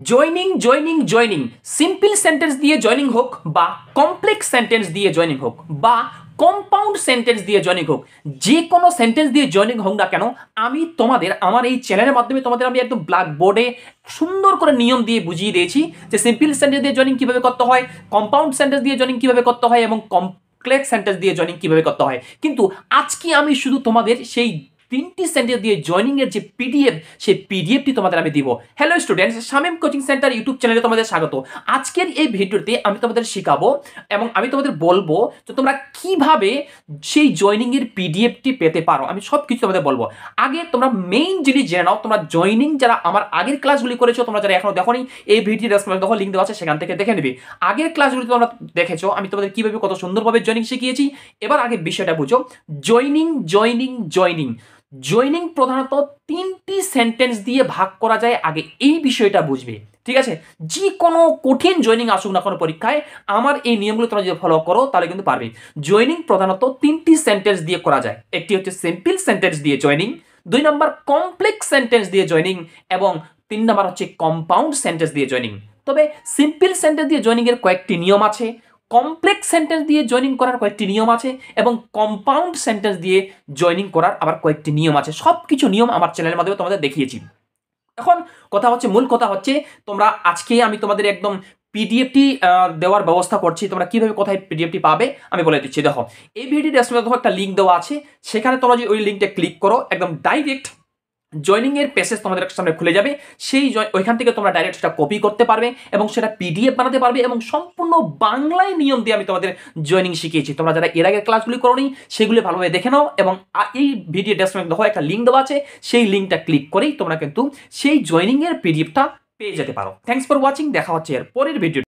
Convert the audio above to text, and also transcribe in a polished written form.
Joining simple sentence দিয়ে joining হোক বা কমপ্লেক্স সেন্টেন্স দিয়ে জয়নিং হোক বা কম্পাউন্ড সেন্টেন্স দিয়ে জয়নিং হোক, যে কোনো সেন্টেন্স দিয়ে জয়নিং হোক না কেন, আমি তোমাদের আমার এই চ্যানেলের মাধ্যমে তোমাদের আমি একদম ব্ল্যাক বোর্ডে সুন্দর করে নিয়ম দিয়ে বুঝিয়ে দিয়েছি যে সিম্পল সেন্টেন্স দিয়ে জয়নিং কিভাবে করতে হয়, কম্পাউন্ড সেন্টেন্স দিয়ে জয়নিং কিভাবে করতে হয় এবং কমপ্লেক্স সেন্টেন্স দিয়ে জয়নিং কিভাবে করতে হয়। কিন্তু আজকে আমি শুধু তোমাদের সেই 3টি সেন্টেন্স দিয়ে জয়নিং এর যে পিডিএফ, সেই পিডিএফটি তোমাদের আমি দিব। Hello students, Shamim coaching centre YouTube চ্যানেলে তোমাদের স্বাগত। আজকের এই ভিডিওতে আমি তোমাদের শেখাবো এবং আমি তোমাদের বলবো যে তোমরা কিভাবে সেই জয়নিং এর পিডিএফটি পেতে পারো, আমি সব কিছু তোমাদের বলবো। আগে তোমরা মেইন জিনিস জেনে নাও, তোমরা জয়নিং যারা আমার আগের ক্লাসগুলি করেছো, তোমরা যারা এখনো দেখোনি, এই ভিডিও ডেসক্রিপশনে দেখো, লিংক দেওয়া আছে, সেখান থেকে দেখে নেবে। আগের ক্লাসগুলি তোমরা দেখেছো আমি তোমাদের কিভাবে কত সুন্দরভাবে জয়নিং শিখিয়েছি। এবার আগে বিষয়টা বুঝো। জয়নিং প্রধানত 3টি সেন্টেন্স দিয়ে ভাগ করা যায়, আগে এই বিষয়টা বুঝবে, ঠিক আছে? যে কোনো কঠিন জয়নিং আসুক না কোনো পরীক্ষায়, আমার এই নিয়মগুলো তোমরা যদি ফলো করো তাহলে কিন্তু পারবে। জয়নিং প্রধানত 3টি সেন্টেন্স দিয়ে করা যায়। একটি হচ্ছে সিম্পল সেন্টেন্স দিয়ে জয়নিং, 2 নম্বর কমপ্লেক্স সেন্টেন্স দিয়ে জয়নিং এবং 3 নম্বর হচ্ছে কম্পাউন্ড সেন্টেন্স দিয়ে জয়নিং। তবে সিম্পল সেন্টেন্স দিয়ে জয়নিং এর কয়েকটি নিয়ম আছে, কমপ্লেক্স সেন্টেন্স দিয়ে জয়নিং করার কয়েকটি নিয়ম আছে এবং কম্পাউন্ড সেন্টেন্স দিয়ে জয়নিং করার আবার কয়েকটি নিয়ম আছে। সব কিছু নিয়ম আমার চ্যানেলের মাধ্যমে তোমাদের দেখিয়েছি। এখন মূল কথা হচ্ছে, তোমরা আজকে আমি তোমাদের একদম পিডিএফটি দেওয়ার ব্যবস্থা করছি। তোমরা কিভাবে কোথায় পিডিএফটি পাবে আমি বলে দিচ্ছি। দেখো, এই ভিডিও ডেসক্রিপশনে দেখো একটা লিঙ্ক দেওয়া আছে, সেখানে তোমরা যদি ওই লিঙ্কটা ক্লিক করো, একদম ডাইরেক্ট জয়নিং এর পেজেস তোমাদের সামনে খুলে যাবে। সেই ওইখান থেকে তোমরা ডাইরেক্ট সেটা কপি করতে পারবে এবং সেটা পিডিএফ বানাতে পারবে এবং সম্পূর্ণ বাংলায় নিয়ম দিয়ে আমি তোমাদের জয়নিং শিখিয়েছি। তোমরা যারা এর আগের ক্লাসগুলি করোনি সেগুলি ভালোভাবে দেখে নাও এবং এই ভিডিও ডেসক্রিপশনে দেখো একটা লিঙ্ক দেওয়া আছে, সেই লিঙ্কটা ক্লিক করেই তোমরা কিন্তু সেই জয়নিং এর পিডিএফটা পেয়ে যেতে পারো। থ্যাঙ্কস ফর ওয়াচিং, দেখা হচ্ছে এর পরের ভিডিও।